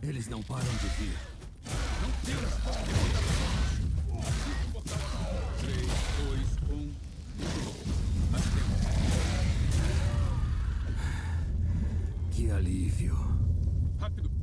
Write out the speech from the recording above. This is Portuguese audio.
Eles não param de vir. Não tira! 3, 2, 1. Que alívio. Rápido!